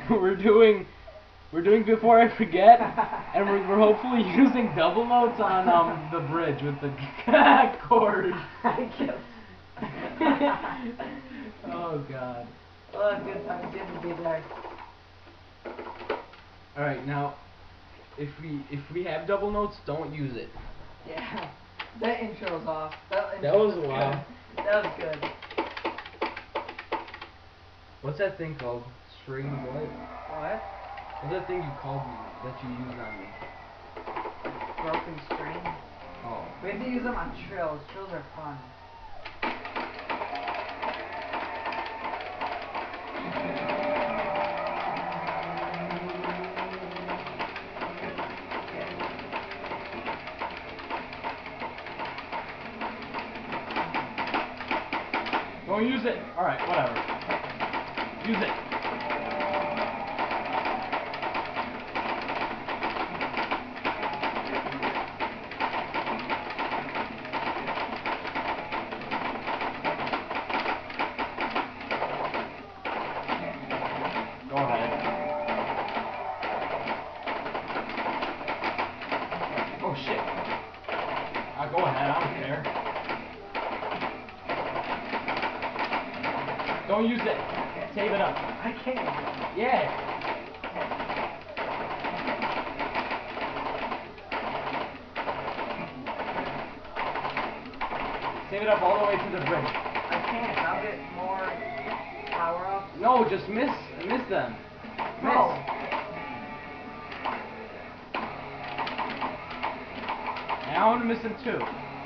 we're doing before I forget, and we're hopefully using double notes on the bridge with the chords. Oh God. Oh, good time. Good to be there. All right, now, if we have double notes, don't use it. Yeah. That intro's off. That was wild. That was good. What's that thing called? String what? What? What's that thing you called me that you used on me? Broken string. Oh. We have to use them on trills. Trills are fun. Don't use it. All right, whatever. Use it. Go ahead. Oh shit. Go ahead. I don't care. Don't use it. Save it up. I can't. Yeah. Save it up all the way to the bridge. I can't. I'll get more power up. No, just miss them. No. Now I'm missing two.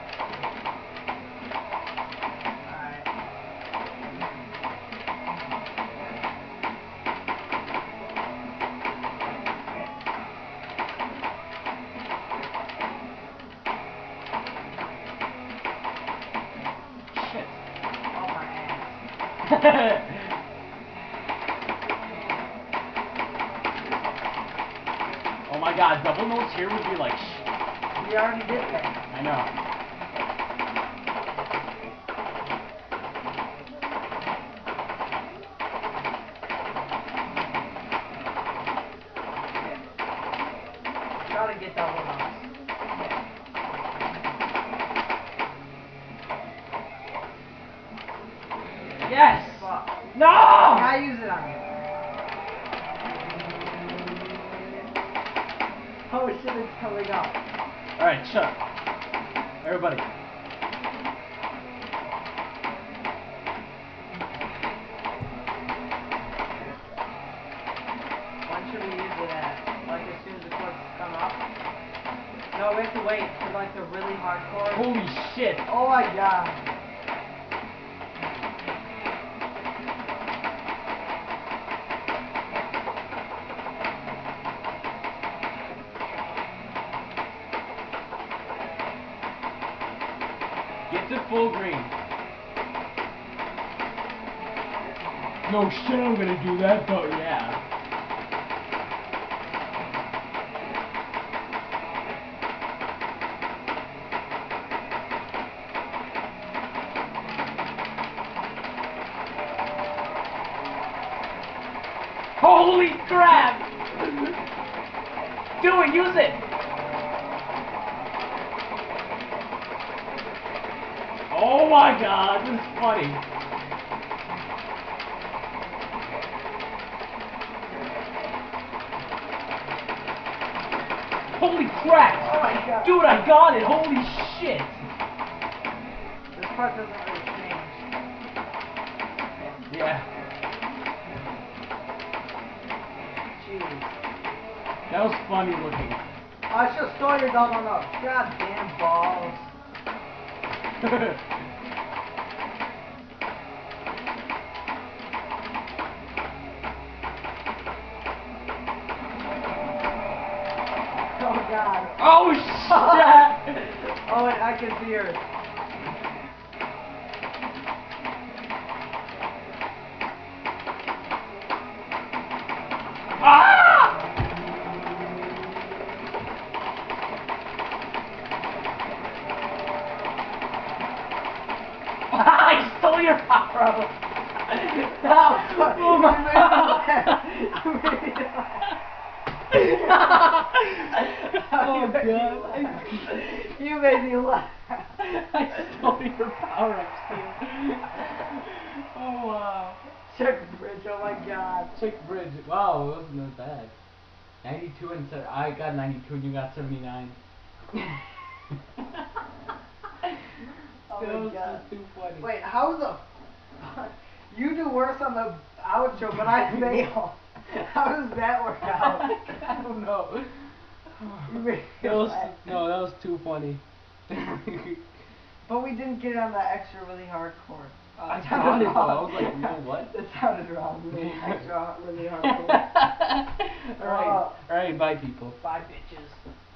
Oh my God, double notes here would be like We already did that. I know. Gotta get double notes. Yes! Fuck. No! Now use it on me. Oh shit, it's coming up. Alright, shut up. Everybody. When should we use it at? Like as soon as the chords come up? No, we have to wait for like the really hardcore. Holy shit. Oh my God. Get to full green. No shit, I'm gonna do that though, yeah. Holy crap! Do it, use it! Oh my God, this is funny. Holy crap! Oh my God. Dude, I got it! Holy shit! This part doesn't really change. Yeah. Jeez. That was funny looking. I should store your double notes. God damn balls. Oh God. Oh shit! Oh, wait, I can see her. Ah! I stole your power up. Oh my God! Oh god. You made me laugh. I stole your power up steal. Oh wow. Check bridge, oh my god. Check bridge. Wow, it wasn't that bad. 92 and I got 92 and you got 79. Oh That my was god. just too funny. Wait, how the fuck? You do worse on the outro, but I fail. How does that work out? I don't know. You made me That was laugh. no, that was too funny. But we didn't get it on that extra really hard chord. I It got sounded it, though. I was wrong. like, whoa, what? It sounded wrong. Really extra, really hard chord. Alright, bye people. Bye, bitches.